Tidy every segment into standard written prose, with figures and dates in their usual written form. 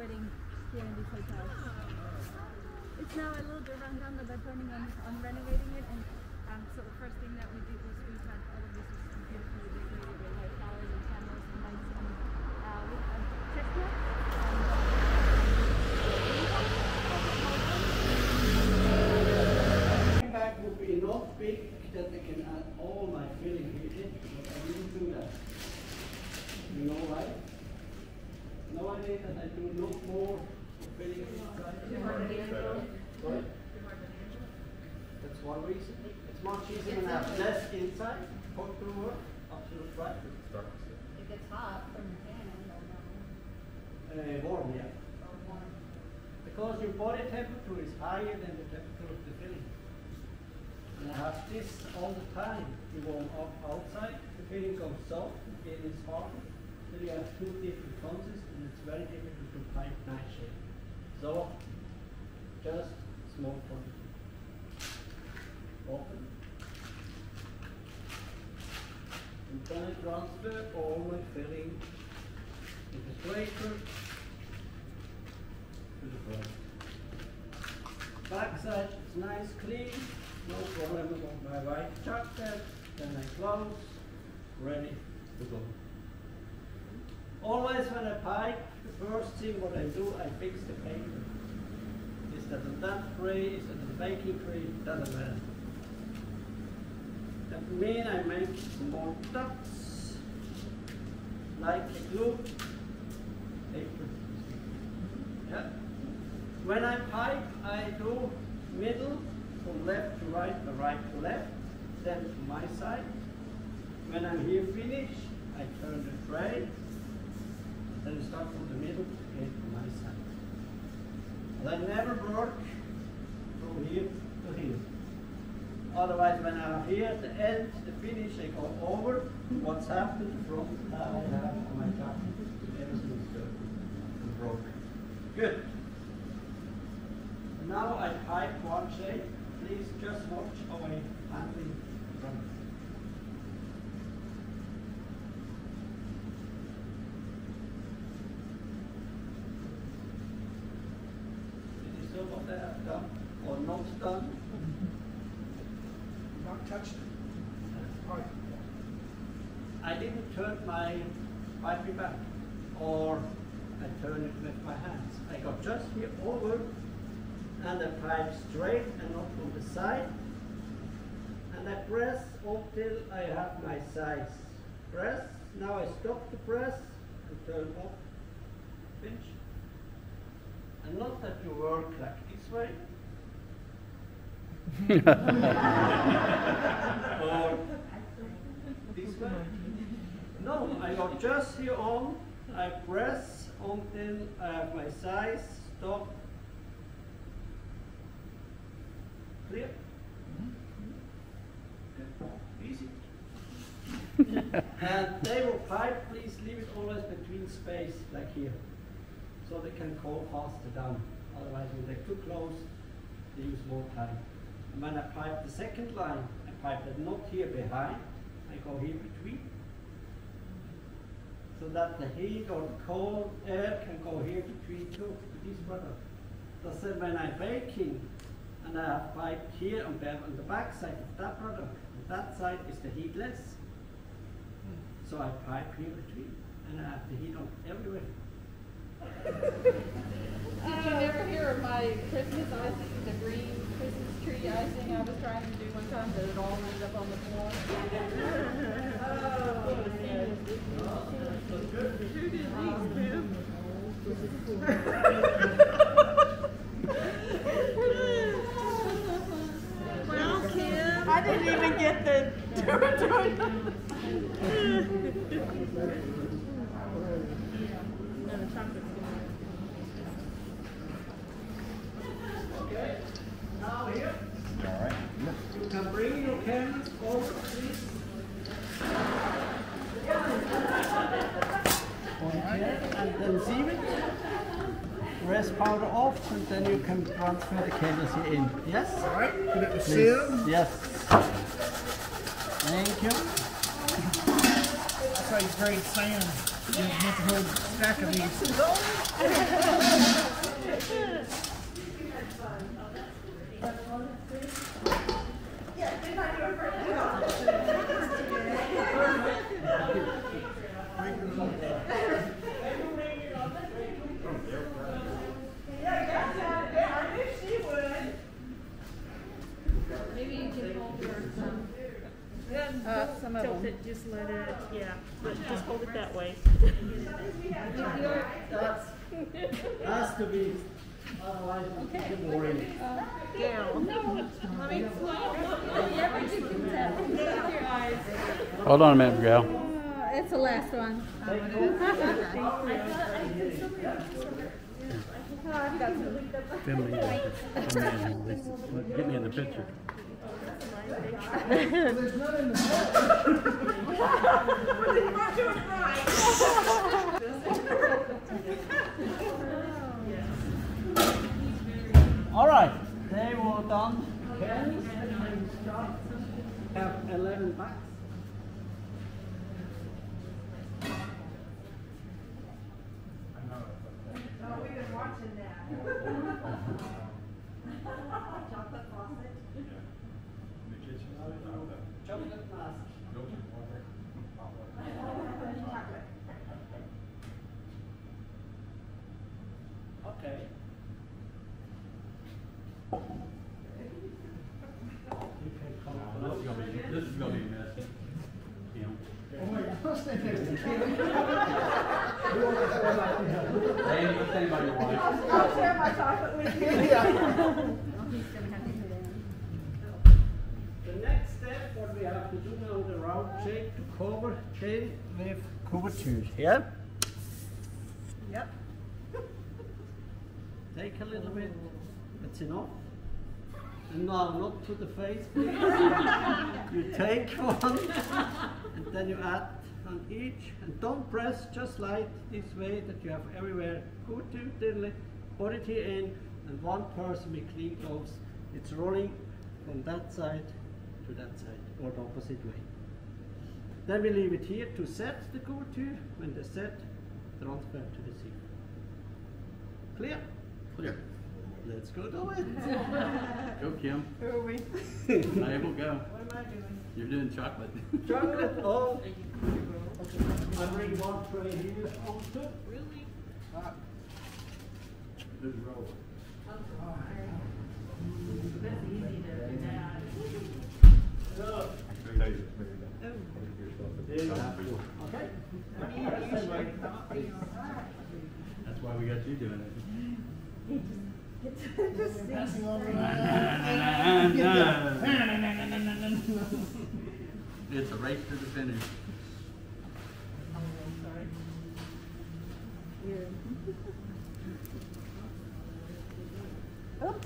wedding here in this hotel. It's now a little bit run down, but they're planning on renovating it. And so the first thing that we did was we had all of this beautifully decorated with like flowers and candles and lights, and we had chestnuts. Bag would be not big that I can add all my filling here in, but I didn't do that. You know why? Nowadays that I do not more filling inside. Sorry? That's one reason. It's much easier when I have less inside. Put to work, absolute right. It gets hot from the pan, warm, yeah. Because your body temperature is higher than the temperature of the filling. And I have this all the time. You warm up outside, the filling goes soft, it is hard. Then you have two different consistencies, and it's very difficult to pipe nice shape. So, just small quantity. Open. And then I transfer all my filling with the scraper to the front. Back side is nice, clean. No problem about my white chocolate, then I close, ready to go. Always when I pipe, the first thing what I do, I fix the paper. Is that a damp tray, is that a baking tray, doesn't matter. That means I make small dots, like a glue paper. Yeah. When I pipe, I do middle, from left to right, or right to left, then to my side. When I'm here finished, I turn the tray, then I start from the middle, again to my side. And I never work from here to here. Otherwise, when I'm here at the end, the finish, I go over what's happened from how I have my chocolate. Everything is good and broken. Good. Now I pipe one shape. Please just watch how I handling from. Did you see what I have done or not done? Not touched it. I didn't turn my piping back, or I turn it with my hands. I got just here over, and I pipe straight and not from the side, and I press until I have my size. Press, now I stop the press and turn off, pinch. And not that you work like this way, or this way. No, I go just here on, I press until I have my size, stop. Clear? Easy. And they will pipe, please leave it always between space, like here, so they can call faster down. Otherwise, when they're too close, they use more time. And when I pipe the second line, I pipe it not here behind, I go here between, so that the heat or the cold air can go here between two, this product. That's when I'm baking, and I have pipe here on the back side of that product. On that side is the heatless. So I pipe here between, and I have the heat on everywhere. Did you never hear of my Christmas icing, the green Christmas tree icing I was trying to do one time that it all ended up on the floor? Well, Kim, I didn't even get the Okay, now here, All right. you can bring your cameras over, please. And then seal it. Rest powder off, and then you can transfer the cables here in. Yes? All right. Put it in the Please. seal. Yes. Thank you. exercise grade sand. You have to hold a stack of these. Maybe you can hold your Some of Tilt them. it, just let it, yeah, but just hold it that way. Has to be, otherwise it's too boring. Gail. Hold on a minute, Gal. It's the last one. Get me in the picture. There's none in the All right, they were done. Have 11 bucks. We've been watching that. Chocolate faucet. Chocolate mask. Okay. This is gonna be messy. I'll stand next to Kim. Hey, let's stand by your wife. I'll share my chocolate with you. The next step, what we have to do now, the round shape to cover chain with couvertures. Yeah? Yep. Take a little bit, that's enough. And now, not to the face, please. You take one, and then you add on each, and don't press, just slide this way that you have everywhere. Good to diddly, put it here in, and one person with clean gloves. It's rolling from that side to that side, or the opposite way. Then we leave it here to set the couverture. When they set, transfer to the seat. Clear? Clear. Let's go do it. Go, Kim. Who are we? Mabel, go. What am I doing? You're doing chocolate. Chocolate all. I bring one tray here also. Really? This roll. That's easy to do that. Okay. That's why we got you doing it. Passing on It's a race to the finish. Oops.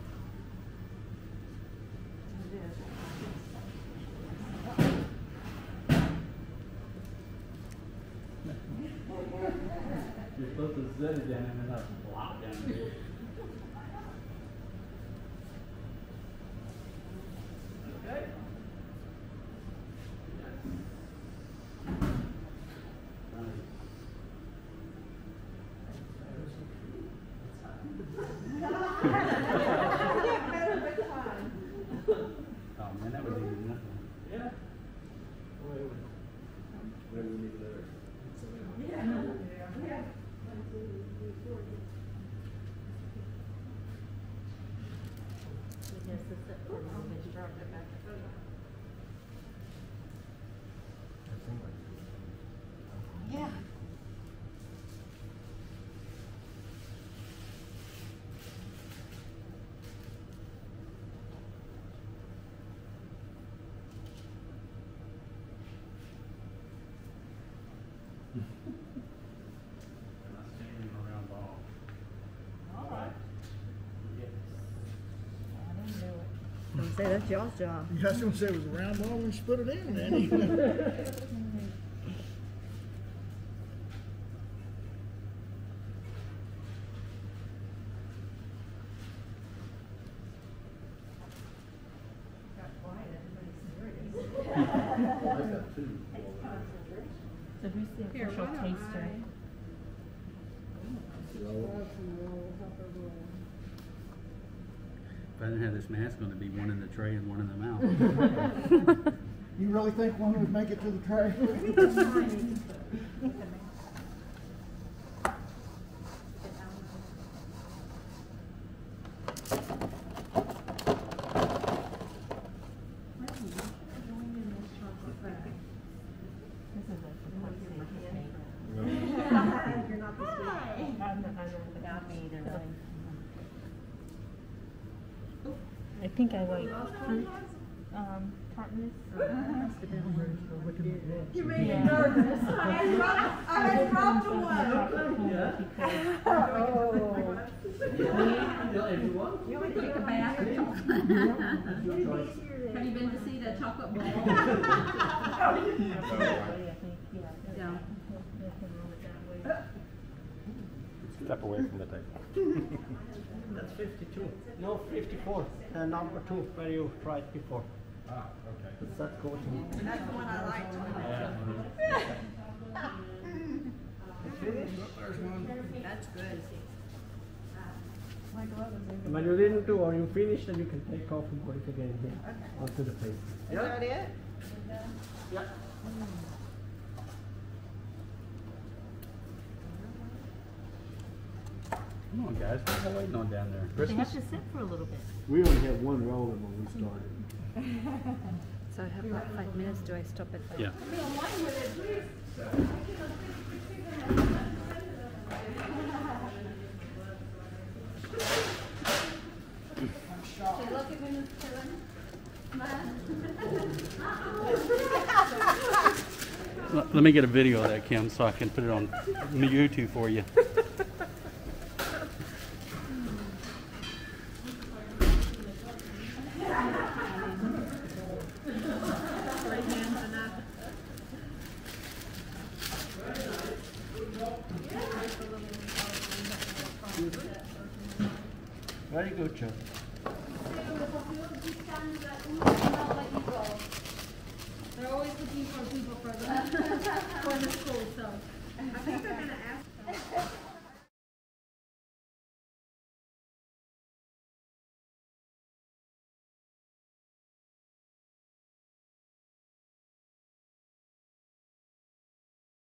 You're supposed to set it down and then have to block down there. Okay. Oh man, that was easy enough. Yeah. Where do we need letter? Yeah. Around ball. All right. Yes. I didn't do it. Don't say that's y'all's job. Yeah, I was gonna say it was a round ball when you split it in, Danny. Got quiet, everybody's serious. I got two. So who's the Here, official why don't taster? If I didn't have this mask on, it'd be one in the tray and one in the mouth. You really think one would make it to the tray? You're not the sweet. I'm not me either. I think I like fruit, tartness. You made me nervous. I had dropped one. Yeah. Oh. Everyone? You want to take a bath or chocolate? Your choice. Have you been to see that chocolate ball? Yeah. Step away from the table. That's 52. No, 54. Number 2, where you tried before. Ah, okay. Does that go to? That's the one I liked. It's finished? There's one. That's good. And when you didn't do or you finish, then you can take off and put it again here onto the plate. Is that it? Yeah. Come on, guys. What are you waiting on down there? They have to sit for a little bit. We only had one rolling when we started. So I have about 5 minutes. Do I stop at 5? Yeah. Look at me, Let me get a video of that, Kim, so I can put it on YouTube for you. Very good, Joe. They're always looking for people for the school, so I think they're gonna ask.